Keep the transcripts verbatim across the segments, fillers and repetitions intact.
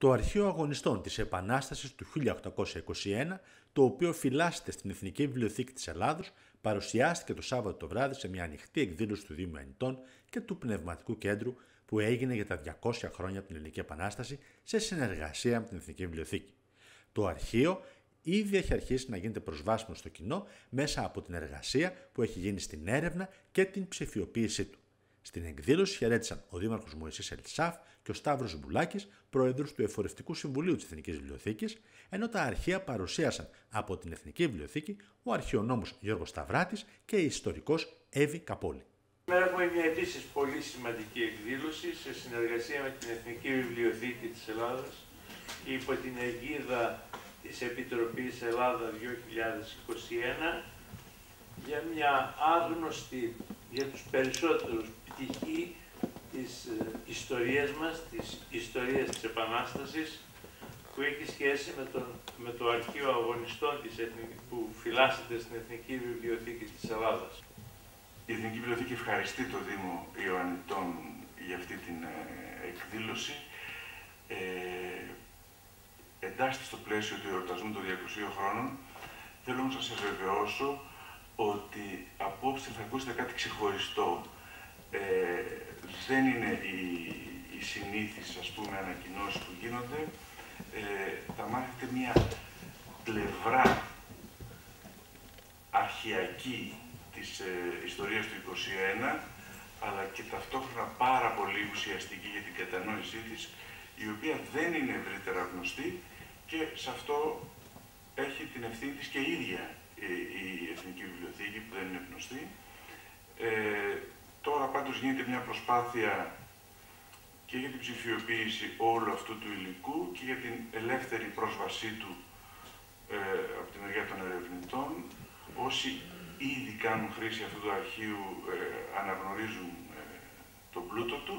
Το Αρχείο Αγωνιστών της Επανάστασης του χίλια οκτακόσια είκοσι ένα, το οποίο φυλάσσεται στην Εθνική Βιβλιοθήκη της Ελλάδος, παρουσιάστηκε το Σάββατο το βράδυ σε μια ανοιχτή εκδήλωση του Δήμου Μενιτών και του Πνευματικού Κέντρου που έγινε για τα διακόσια χρόνια από την Ελληνική Επανάσταση σε συνεργασία με την Εθνική Βιβλιοθήκη. Το αρχείο ήδη έχει αρχίσει να γίνεται προσβάσιμο στο κοινό μέσα από την εργασία που έχει γίνει στην έρευνα και την ψηφιοποίησή του. Στην εκδήλωση χαιρέτησαν ο Δήμαρχος Μωυσής Ελισάφ και ο Σταύρος Μπουλάκης, πρόεδρος του Εφορευτικού Συμβουλίου της Εθνικής Βιβλιοθήκης, ενώ τα αρχεία παρουσίασαν από την Εθνική Βιβλιοθήκη ο αρχαιονόμος Γιώργος Σταυράτης και η ιστορικός Εύη Καπόλη. Σήμερα έχουμε μια επίσης πολύ σημαντική εκδήλωση σε συνεργασία με την Εθνική Βιβλιοθήκη της Ελλάδας υπό την αιγίδα της Επιτροπής Ελλάδα δύο χιλιάδες είκοσι ένα για μια άγνωστη για τους περισσότερους πτυχή της ε, ιστορίας μας, της ιστορίας της Επανάστασης, που έχει σχέση με, τον, με το Αρχείο Αγωνιστών της Εθνική, που φυλάσσεται στην Εθνική Βιβλιοθήκη της Ελλάδας. Η Εθνική Βιβλιοθήκη ευχαριστεί το Δήμο Ιωαννιτών για αυτή την ε, εκδήλωση. Ε, εντάσσεται στο πλαίσιο του εορτασμού των διακοσίων χρόνων. Θέλω να σας βεβαιώσω ότι απόψε θα ακούσετε κάτι ξεχωριστό. Ε, δεν είναι οι, οι συνήθεις, ας πούμε, ανακοινώσεις που γίνονται. Ε, θα μάθετε μια πλευρά αρχαιακή της ε, ιστορίας του είκοσι ένα, αλλά και ταυτόχρονα πάρα πολύ ουσιαστική για την κατανόησή της, η οποία δεν είναι ευρύτερα γνωστή και σε αυτό έχει την ευθύνη της και η ίδια η Εθνική Βιβλιοθήκη, που δεν είναι γνωστή. Ε, τώρα πάντως γίνεται μια προσπάθεια και για την ψηφιοποίηση όλου αυτού του υλικού και για την ελεύθερη πρόσβασή του ε, από τη μεριά των ερευνητών. Όσοι ήδη κάνουν χρήση αυτού του αρχείου ε, αναγνωρίζουν ε, τον πλούτο του.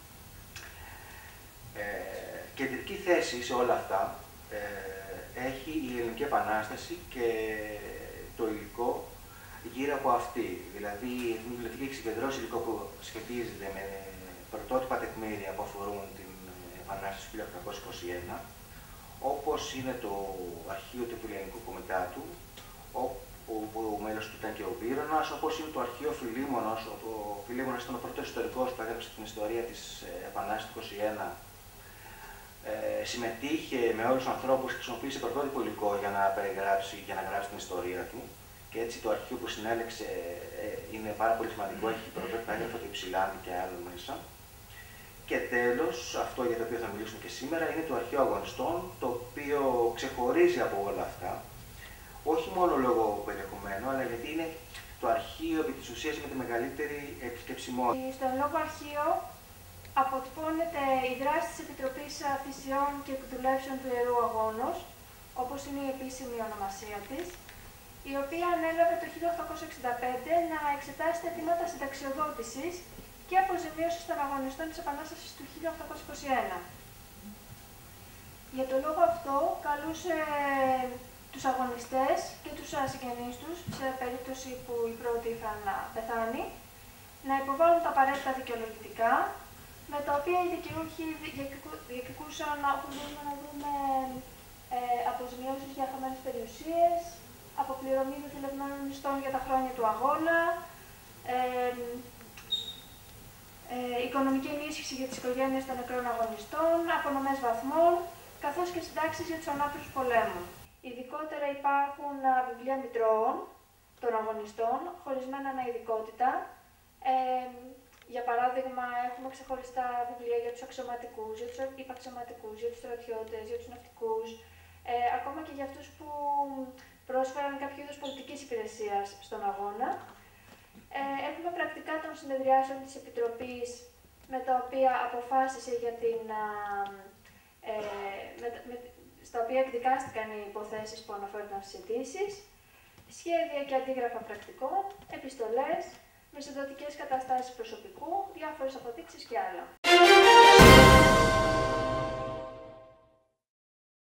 Ε, κεντρική θέση σε όλα αυτά ε, έχει η Ελληνική Επανάσταση και το υλικό γύρω από αυτή. Δηλαδή, η Εθνική Βιβλιοθήκη έχει συγκεντρώσει υλικό που σχετίζεται με πρωτότυπα τεκμήρια που αφορούν την Επανάσταση του χίλια οκτακόσια είκοσι ένα, όπως είναι το αρχείο του Επιλεανικού Κομιτάτου, όπου ο μέλος του ήταν και ο Βύρωνας, όπως είναι το αρχείο Φιλίμωνος, όπου ο Φιλίμωνος ήταν ο πρώτος ιστορικός που έγραψε την ιστορία της Επανάστασης του είκοσι ένα. Ε, συμμετείχε με όλους τους ανθρώπους, χρησιμοποίησε πρωτότυπο υλικό για να περιγράψει, για να γράψει την ιστορία του. Και έτσι το αρχείο που συνέλεξε ε, είναι πάρα πολύ σημαντικό, έχει πρωτότυπα έγγραφα του Υψηλάντη και άλλων μέσα. Και τέλος, αυτό για το οποίο θα μιλήσουμε και σήμερα, είναι το Αρχείο Αγωνιστών, το οποίο ξεχωρίζει από όλα αυτά, όχι μόνο λόγω περιεχομένου, αλλά γιατί είναι το αρχείο επί της ουσίας με τη μεγαλύτερη επισκεψιμότητα. Στον λόγο αρχείο αποτυπώνεται η δράση της Επιτροπής Θυσιών και Εκδουλεύσεων του Ιερού Αγώνος, όπως είναι η επίσημη ονομασία της, η οποία ανέλαβε το χίλια οκτακόσια εξήντα πέντε να εξετάσει τα αιτήματα συνταξιοδότησης και αποζημίωσης των αγωνιστών της Επανάστασης του χίλια οκτακόσια είκοσι ένα. Για τον λόγο αυτό, καλούσε τους αγωνιστές και τους συγγενείς τους, σε περίπτωση που η πρώτη είχαν πεθάνει, να υποβάλουν τα απαραίτητα δικαιολογητικά, με τα οποία οι δικαιούχοι διεκδικούσαν, όπως μπορούμε να δούμε, ε, αποζημιώσεις για χαμένες περιουσίες, αποπληρωμή δουλευμένων μισθών για τα χρόνια του αγώνα, ε, ε, οικονομική ενίσχυση για τις οικογένειες των νεκρών αγωνιστών, απονομές βαθμών, καθώς και συντάξεις για τους ανάπηρους πολέμου. Ειδικότερα υπάρχουν α, βιβλία μητρώων των αγωνιστών, χωρισμένα ανά ειδικότητα. Ε, για παράδειγμα, έχουμε ξεχωριστά βιβλία για τους αξιωματικούς, για τους υπαξιωματικούς, για τους στρατιώτες, για τους ναυτικούς, ε, ακόμα και για αυτούς που πρόσφεραν κάποιο είδος πολιτικής υπηρεσίας στον αγώνα. Ε, έχουμε πρακτικά των συνεδριάσεων της Επιτροπής, με τα οποία αποφάσισε για την, α, ε, με, με, στα οποία εκδικάστηκαν οι υποθέσεις που αναφέρονταν στις αιτήσεις, σχέδια και αντίγραφα πρακτικών, επιστολές, μεσοδοτικές καταστάσεις προσωπικού, διάφορες αποδείξεις και άλλα.